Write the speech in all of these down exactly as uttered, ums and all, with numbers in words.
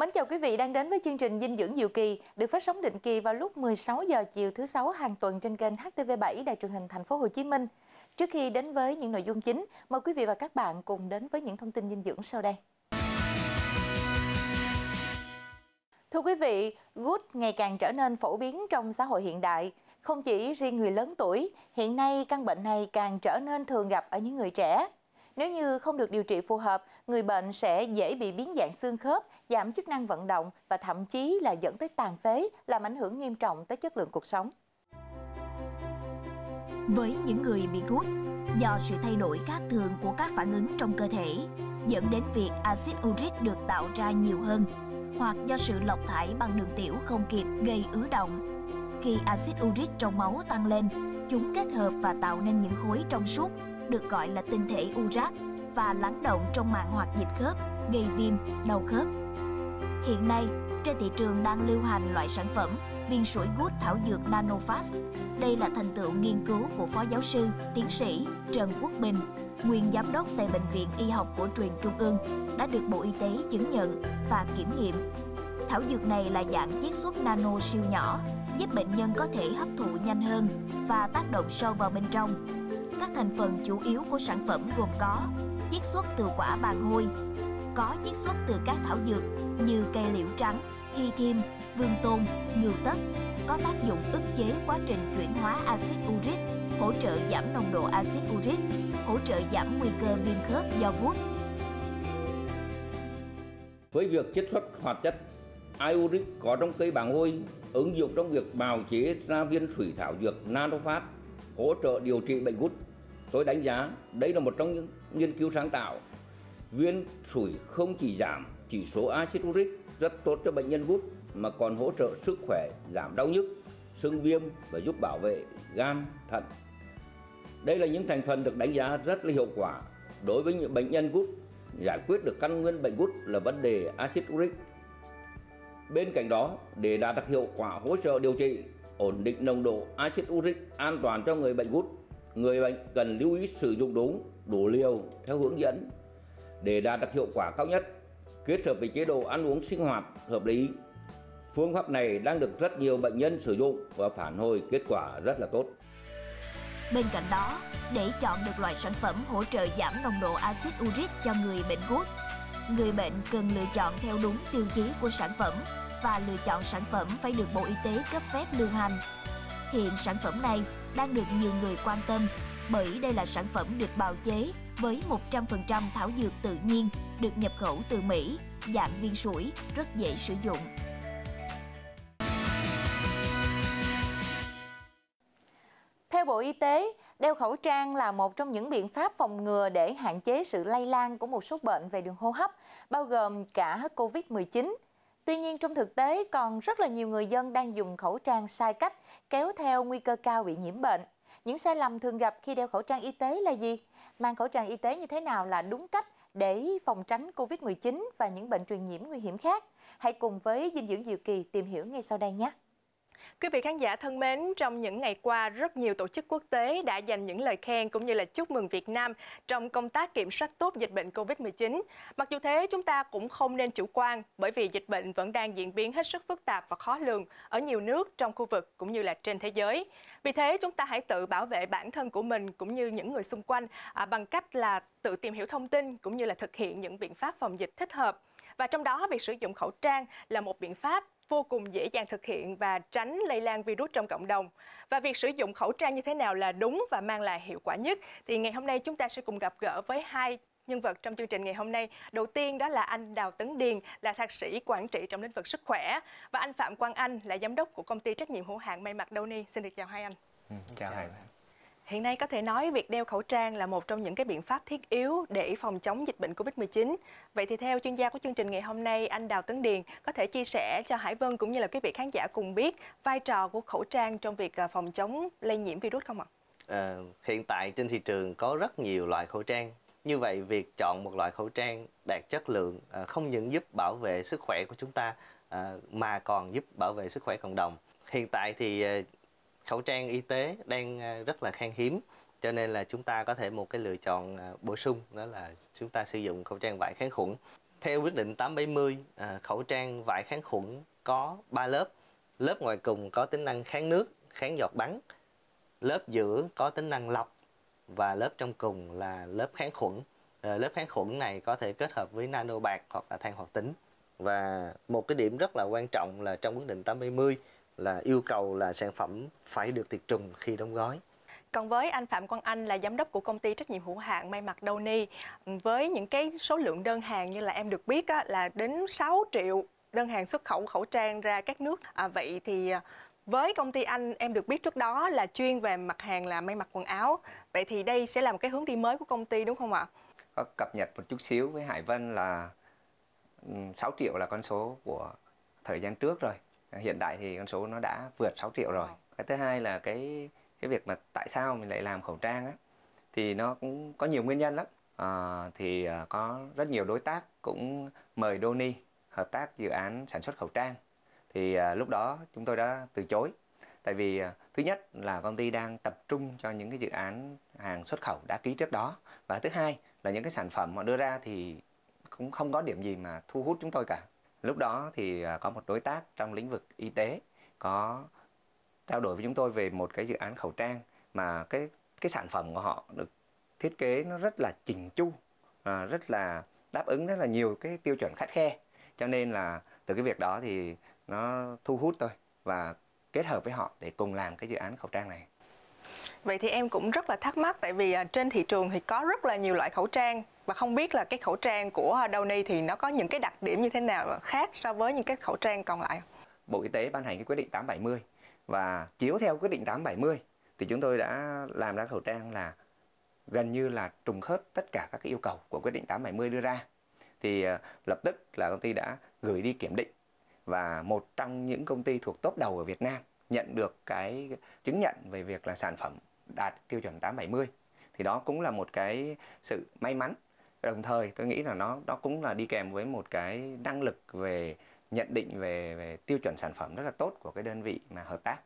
Mến chào quý vị đang đến với chương trình Dinh dưỡng diệu kỳ được phát sóng định kỳ vào lúc mười sáu giờ chiều thứ sáu hàng tuần trên kênh H T V bảy Đài truyền hình Thành phố Hồ Chí Minh. Trước khi đến với những nội dung chính, mời quý vị và các bạn cùng đến với những thông tin dinh dưỡng sau đây. Thưa quý vị, gút ngày càng trở nên phổ biến trong xã hội hiện đại. Không chỉ riêng người lớn tuổi, hiện nay căn bệnh này càng trở nên thường gặp ở những người trẻ. Nếu như không được điều trị phù hợp, người bệnh sẽ dễ bị biến dạng xương khớp, giảm chức năng vận động và thậm chí là dẫn tới tàn phế, làm ảnh hưởng nghiêm trọng tới chất lượng cuộc sống. Với những người bị gút, do sự thay đổi khác thường của các phản ứng trong cơ thể, dẫn đến việc axit uric được tạo ra nhiều hơn, hoặc do sự lọc thải bằng đường tiểu không kịp gây ứ đọng. Khi axit uric trong máu tăng lên, chúng kết hợp và tạo nên những khối trong suốt, được gọi là tinh thể urat và lắng động trong màng hoạt dịch khớp, gây viêm, đau khớp. Hiện nay, trên thị trường đang lưu hành loại sản phẩm viên sủi gút thảo dược Nanofast. Đây là thành tựu nghiên cứu của Phó Giáo sư, Tiến sĩ Trần Quốc Bình, nguyên Giám đốc tại Bệnh viện Y học Cổ truyền Trung ương, đã được Bộ Y tế chứng nhận và kiểm nghiệm. Thảo dược này là dạng chiết xuất nano siêu nhỏ, giúp bệnh nhân có thể hấp thụ nhanh hơn và tác động sâu vào bên trong. Các thành phần chủ yếu của sản phẩm gồm có chiết xuất từ quả bàng hôi, có chiết xuất từ các thảo dược như cây liễu trắng, hy thiêm, vương tôn, ngưu tất, có tác dụng ức chế quá trình chuyển hóa axit uric, hỗ trợ giảm nồng độ axit uric, hỗ trợ giảm nguy cơ viêm khớp do gút. Với việc chiết xuất hoạt chất iuric có trong cây bàng hôi, ứng dụng trong việc bào chế ra viên sủi thảo dược Nanofast hỗ trợ điều trị bệnh gút, tôi đánh giá đây là một trong những nghiên cứu sáng tạo. Viên sủi không chỉ giảm chỉ số axit uric rất tốt cho bệnh nhân gút mà còn hỗ trợ sức khỏe, giảm đau nhức, sưng viêm và giúp bảo vệ gan, thận. Đây là những thành phần được đánh giá rất là hiệu quả đối với những bệnh nhân gút, giải quyết được căn nguyên bệnh gút là vấn đề axit uric. Bên cạnh đó, để đạt được hiệu quả hỗ trợ điều trị, ổn định nồng độ axit uric an toàn cho người bệnh gút, người bệnh cần lưu ý sử dụng đúng, đủ liều theo hướng dẫn. Để đạt được hiệu quả cao nhất, kết hợp với chế độ ăn uống sinh hoạt hợp lý. Phương pháp này đang được rất nhiều bệnh nhân sử dụng và phản hồi kết quả rất là tốt. Bên cạnh đó, để chọn được loại sản phẩm hỗ trợ giảm nồng độ axit uric cho người bệnh gút, người bệnh cần lựa chọn theo đúng tiêu chí của sản phẩm và lựa chọn sản phẩm phải được Bộ Y tế cấp phép lưu hành. Hiện sản phẩm này đang được nhiều người quan tâm bởi đây là sản phẩm được bào chế với một trăm phần trăm thảo dược tự nhiên, được nhập khẩu từ Mỹ, dạng viên sủi, rất dễ sử dụng. Theo Bộ Y tế, đeo khẩu trang là một trong những biện pháp phòng ngừa để hạn chế sự lây lan của một số bệnh về đường hô hấp, bao gồm cả Covid mười chín. Tuy nhiên, trong thực tế còn rất là nhiều người dân đang dùng khẩu trang sai cách, kéo theo nguy cơ cao bị nhiễm bệnh. Những sai lầm thường gặp khi đeo khẩu trang y tế là gì? Mang khẩu trang y tế như thế nào là đúng cách để phòng tránh Covid mười chín và những bệnh truyền nhiễm nguy hiểm khác? Hãy cùng với Dinh dưỡng diệu kỳ tìm hiểu ngay sau đây nhé! Quý vị khán giả thân mến, trong những ngày qua, rất nhiều tổ chức quốc tế đã dành những lời khen cũng như là chúc mừng Việt Nam trong công tác kiểm soát tốt dịch bệnh Covid mười chín. Mặc dù thế, chúng ta cũng không nên chủ quan bởi vì dịch bệnh vẫn đang diễn biến hết sức phức tạp và khó lường ở nhiều nước trong khu vực cũng như là trên thế giới. Vì thế, chúng ta hãy tự bảo vệ bản thân của mình cũng như những người xung quanh à, bằng cách là tự tìm hiểu thông tin cũng như là thực hiện những biện pháp phòng dịch thích hợp. Và trong đó, việc sử dụng khẩu trang là một biện pháp vô cùng dễ dàng thực hiện và tránh lây lan virus trong cộng đồng. Và việc sử dụng khẩu trang như thế nào là đúng và mang lại hiệu quả nhất thì ngày hôm nay chúng ta sẽ cùng gặp gỡ với hai nhân vật trong chương trình ngày hôm nay. Đầu tiên đó là anh Đào Tấn Điền, là thạc sĩ quản trị trong lĩnh vực sức khỏe, và anh Phạm Quang Anh là giám đốc của công ty trách nhiệm hữu hạn may mặc Downy. Xin được chào hai anh. Ừ, chào hai. Hiện nay có thể nói việc đeo khẩu trang là một trong những cái biện pháp thiết yếu để phòng chống dịch bệnh Covid mười chín. Vậy thì theo chuyên gia của chương trình ngày hôm nay, anh Đào Tấn Điền có thể chia sẻ cho Hải Vân cũng như là quý vị khán giả cùng biết vai trò của khẩu trang trong việc phòng chống lây nhiễm virus không ạ? À, hiện tại trên thị trường có rất nhiều loại khẩu trang. Như vậy việc chọn một loại khẩu trang đạt chất lượng không những giúp bảo vệ sức khỏe của chúng ta mà còn giúp bảo vệ sức khỏe cộng đồng. Hiện tại thì khẩu trang y tế đang rất là khan hiếm, cho nên là chúng ta có thể một cái lựa chọn bổ sung, đó là chúng ta sử dụng khẩu trang vải kháng khuẩn. Theo quyết định tám bảy mươi, à, khẩu trang vải kháng khuẩn có ba lớp. Lớp ngoài cùng có tính năng kháng nước, kháng giọt bắn. Lớp giữa có tính năng lọc và lớp trong cùng là lớp kháng khuẩn. À, lớp kháng khuẩn này có thể kết hợp với nano bạc hoặc là than hoạt tính. Và một cái điểm rất là quan trọng là trong quyết định tám bảy mươi là yêu cầu là sản phẩm phải được tiệt trùng khi đóng gói. Còn với anh Phạm Quang Anh là giám đốc của công ty trách nhiệm hữu hạn may mặc Downy, với những cái số lượng đơn hàng như là em được biết á, là đến sáu triệu đơn hàng xuất khẩu khẩu trang ra các nước. À, vậy thì với công ty anh, em được biết trước đó là chuyên về mặt hàng là may mặc quần áo. Vậy thì đây sẽ là một cái hướng đi mới của công ty đúng không ạ? Có cập nhật một chút xíu với Hải Vân là sáu triệu là con số của thời gian trước rồi. Hiện tại thì con số nó đã vượt sáu triệu rồi. Cái thứ hai là cái cái việc mà tại sao mình lại làm khẩu trang á, thì nó cũng có nhiều nguyên nhân lắm. À, thì có rất nhiều đối tác cũng mời Downy hợp tác dự án sản xuất khẩu trang. Thì à, lúc đó chúng tôi đã từ chối. Tại vì à, thứ nhất là công ty đang tập trung cho những cái dự án hàng xuất khẩu đã ký trước đó. Và thứ hai là những cái sản phẩm họ đưa ra thì cũng không có điểm gì mà thu hút chúng tôi cả. Lúc đó thì à, có một đối tác trong lĩnh vực y tế có trao đổi với chúng tôi về một cái dự án khẩu trang mà cái cái sản phẩm của họ được thiết kế nó rất là chỉnh chu, à, rất là đáp ứng rất là nhiều cái tiêu chuẩn khắt khe. Cho nên là từ cái việc đó thì nó thu hút tôi và kết hợp với họ để cùng làm cái dự án khẩu trang này. Vậy thì em cũng rất là thắc mắc, tại vì trên thị trường thì có rất là nhiều loại khẩu trang và không biết là cái khẩu trang của Downy thì nó có những cái đặc điểm như thế nào khác so với những cái khẩu trang còn lại? Bộ Y tế ban hành cái quyết định tám bảy mươi và chiếu theo quyết định tám bảy mươi thì chúng tôi đã làm ra khẩu trang là gần như là trùng khớp tất cả các cái yêu cầu của quyết định tám bảy mươi đưa ra. Thì uh, lập tức là công ty đã gửi đi kiểm định và một trong những công ty thuộc top đầu ở Việt Nam nhận được cái chứng nhận về việc là sản phẩm đạt tiêu chuẩn tám bảy mươi. Thì đó cũng là một cái sự may mắn. Đồng thời tôi nghĩ là nó đó cũng là đi kèm với một cái năng lực về nhận định về, về tiêu chuẩn sản phẩm rất là tốt của cái đơn vị mà hợp tác.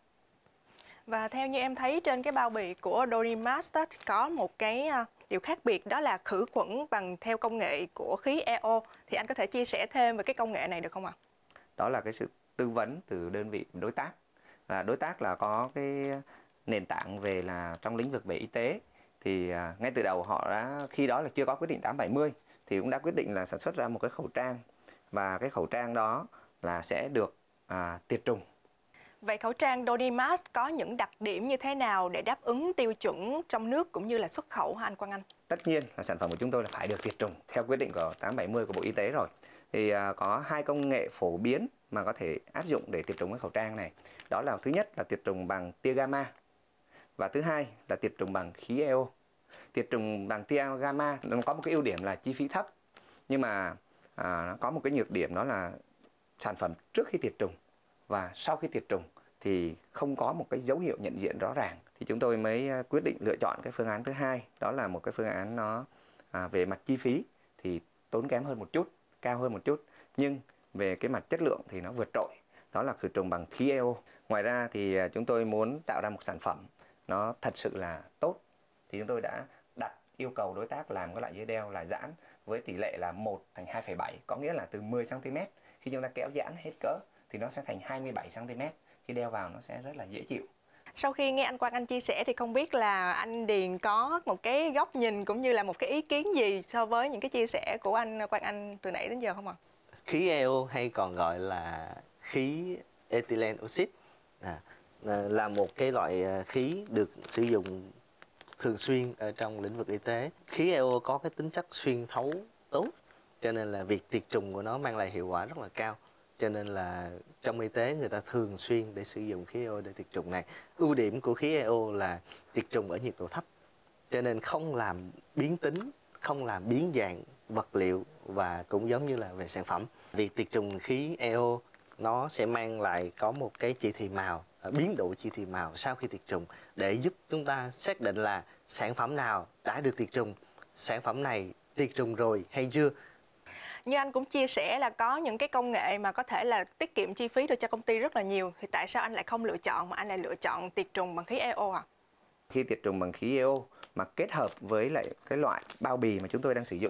Và theo như em thấy trên cái bao bì của Downy Mask thì có một cái điều khác biệt, đó là khử khuẩn bằng theo công nghệ của khí e o. Thì anh có thể chia sẻ thêm về cái công nghệ này được không ạ? Đó là cái sự tư vấn từ đơn vị đối tác. Và đối tác là có cái nền tảng về là trong lĩnh vực về y tế. Thì ngay từ đầu họ đã, khi đó là chưa có quyết định tám bảy mươi, thì cũng đã quyết định là sản xuất ra một cái khẩu trang. Và cái khẩu trang đó là sẽ được à, tiệt trùng. Vậy khẩu trang Downy Mask có những đặc điểm như thế nào để đáp ứng tiêu chuẩn trong nước cũng như là xuất khẩu hả anh Quang Anh? Tất nhiên là sản phẩm của chúng tôi là phải được tiệt trùng theo quyết định của tám bảy mươi của Bộ Y tế rồi. Thì à, có hai công nghệ phổ biến mà có thể áp dụng để tiệt trùng cái khẩu trang này. Đó là thứ nhất là tiệt trùng bằng tia gamma và thứ hai là tiệt trùng bằng khí e o. Tiệt trùng bằng tia gamma nó có một cái ưu điểm là chi phí thấp, nhưng mà à, nó có một cái nhược điểm, đó là sản phẩm trước khi tiệt trùng và sau khi tiệt trùng thì không có một cái dấu hiệu nhận diện rõ ràng. Thì chúng tôi mới quyết định lựa chọn cái phương án thứ hai, đó là một cái phương án nó à, về mặt chi phí thì tốn kém hơn một chút, cao hơn một chút, nhưng về cái mặt chất lượng thì nó vượt trội, đó là khử trùng bằng khí e o. Ngoài ra thì chúng tôi muốn tạo ra một sản phẩm nó thật sự là tốt, thì chúng tôi đã đặt yêu cầu đối tác làm cái loại dây đeo là giãn với tỷ lệ là một thành hai phẩy bảy, có nghĩa là từ mười xăng ti mét khi chúng ta kéo giãn hết cỡ thì nó sẽ thành hai mươi bảy xăng ti mét, khi đeo vào nó sẽ rất là dễ chịu. Sau khi nghe anh Quang Anh chia sẻ thì không biết là anh Điền có một cái góc nhìn cũng như là một cái ý kiến gì so với những cái chia sẻ của anh Quang Anh từ nãy đến giờ không ạ? Khí e o hay còn gọi là khí ethylene oxide à, là một cái loại khí được sử dụng thường xuyên ở trong lĩnh vực y tế. Khí e o có cái tính chất xuyên thấu tốt, cho nên là việc tiệt trùng của nó mang lại hiệu quả rất là cao. Cho nên là trong y tế người ta thường xuyên để sử dụng khí e o để tiệt trùng này. Ưu điểm của khí e o là tiệt trùng ở nhiệt độ thấp, cho nên không làm biến tính, không làm biến dạng vật liệu và cũng giống như là về sản phẩm. Việc tiệt trùng khí e o nó sẽ mang lại có một cái chỉ thị màu, biến độ chỉ thị màu sau khi tiệt trùng để giúp chúng ta xác định là sản phẩm nào đã được tiệt trùng, sản phẩm này tiệt trùng rồi hay chưa. Như anh cũng chia sẻ là có những cái công nghệ mà có thể là tiết kiệm chi phí được cho công ty rất là nhiều, thì tại sao anh lại không lựa chọn mà anh lại lựa chọn tiệt trùng bằng khí e o à? Khi tiệt trùng bằng khí e o mà kết hợp với lại cái loại bao bì mà chúng tôi đang sử dụng đây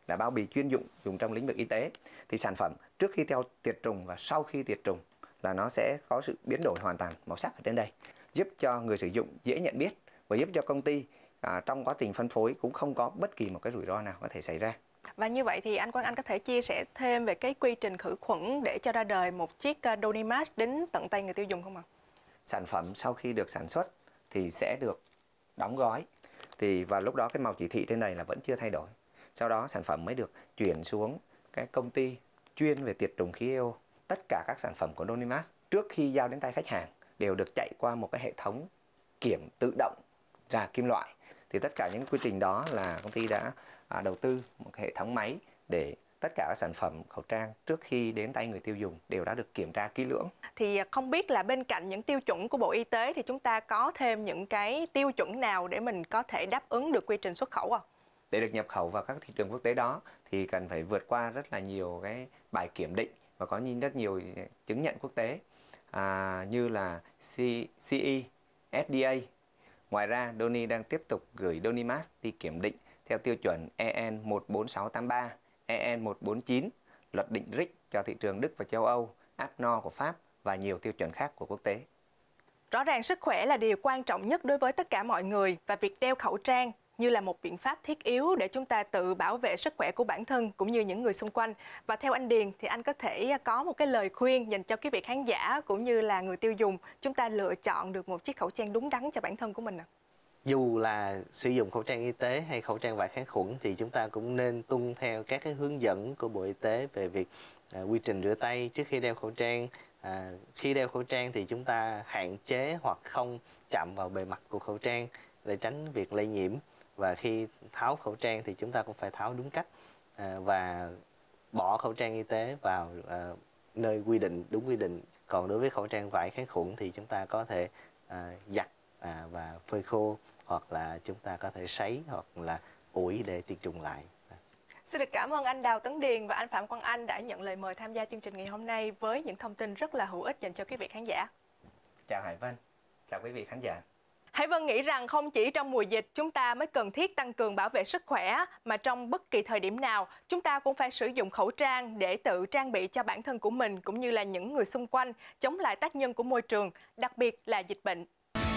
là bao bì chuyên dụng dùng trong lĩnh vực y tế, thì sản phẩm trước khi theo tiệt trùng và sau khi tiệt trùng là nó sẽ có sự biến đổi hoàn toàn màu sắc ở trên đây, giúp cho người sử dụng dễ nhận biết và giúp cho công ty à, trong quá trình phân phối cũng không có bất kỳ một cái rủi ro nào có thể xảy ra. Và như vậy thì anh Quang Anh có thể chia sẻ thêm về cái quy trình khử khuẩn để cho ra đời một chiếc Donimax đến tận tay người tiêu dùng không ạ? Sản phẩm sau khi được sản xuất thì sẽ được đóng gói, thì và lúc đó cái màu chỉ thị trên này là vẫn chưa thay đổi. Sau đó sản phẩm mới được chuyển xuống cái công ty chuyên về tiệt trùng khí e o. Tất cả các sản phẩm của Donimax trước khi giao đến tay khách hàng đều được chạy qua một cái hệ thống kiểm tự động rà kim loại. Thì tất cả những quy trình đó là công ty đã à, đầu tư một hệ thống máy để tất cả các sản phẩm khẩu trang trước khi đến tay người tiêu dùng đều đã được kiểm tra kỹ lưỡng. Thì không biết là bên cạnh những tiêu chuẩn của Bộ Y tế thì chúng ta có thêm những cái tiêu chuẩn nào để mình có thể đáp ứng được quy trình xuất khẩu à? Để được nhập khẩu vào các thị trường quốc tế đó thì cần phải vượt qua rất là nhiều cái bài kiểm định và có nhìn rất nhiều chứng nhận quốc tế à, như là C E, F D A. Ngoài ra, Doni đang tiếp tục gửi Donimax đi kiểm định theo tiêu chuẩn E N một bốn sáu tám ba, E N một bốn chín, luật định R I C cho thị trường Đức và châu Âu, A P N O của Pháp và nhiều tiêu chuẩn khác của quốc tế. Rõ ràng sức khỏe là điều quan trọng nhất đối với tất cả mọi người và việc đeo khẩu trang như là một biện pháp thiết yếu để chúng ta tự bảo vệ sức khỏe của bản thân cũng như những người xung quanh. Và theo anh Điền thì anh có thể có một cái lời khuyên dành cho quý vị khán giả cũng như là người tiêu dùng, chúng ta lựa chọn được một chiếc khẩu trang đúng đắn cho bản thân của mình ạ. Dù là sử dụng khẩu trang y tế hay khẩu trang vải kháng khuẩn thì chúng ta cũng nên tuân theo các cái hướng dẫn của Bộ Y tế về việc à, quy trình rửa tay trước khi đeo khẩu trang. À, khi đeo khẩu trang thì chúng ta hạn chế hoặc không chạm vào bề mặt của khẩu trang để tránh việc lây nhiễm. Và khi tháo khẩu trang thì chúng ta cũng phải tháo đúng cách à, và bỏ khẩu trang y tế vào à, nơi quy định, đúng quy định. Còn đối với khẩu trang vải kháng khuẩn thì chúng ta có thể à, giặt à, và phơi khô, hoặc là chúng ta có thể sấy hoặc là ủi để tiệt trùng lại. Xin được cảm ơn anh Đào Tấn Điền và anh Phạm Quang Anh đã nhận lời mời tham gia chương trình ngày hôm nay với những thông tin rất là hữu ích dành cho quý vị khán giả. Chào Hải Vân, chào quý vị khán giả. Hải Vân nghĩ rằng không chỉ trong mùa dịch chúng ta mới cần thiết tăng cường bảo vệ sức khỏe, mà trong bất kỳ thời điểm nào chúng ta cũng phải sử dụng khẩu trang để tự trang bị cho bản thân của mình cũng như là những người xung quanh chống lại tác nhân của môi trường, đặc biệt là dịch bệnh.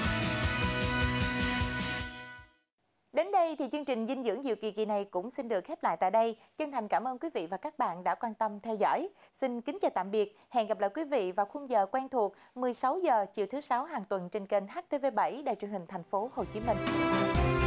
Đến đây thì chương trình dinh dưỡng diệu kỳ kỳ này cũng xin được khép lại tại đây. Chân thành cảm ơn quý vị và các bạn đã quan tâm theo dõi. Xin kính chào tạm biệt. Hẹn gặp lại quý vị vào khung giờ quen thuộc mười sáu giờ chiều thứ sáu hàng tuần trên kênh H T V bảy Đài truyền hình thành phố Hồ Chí Minh.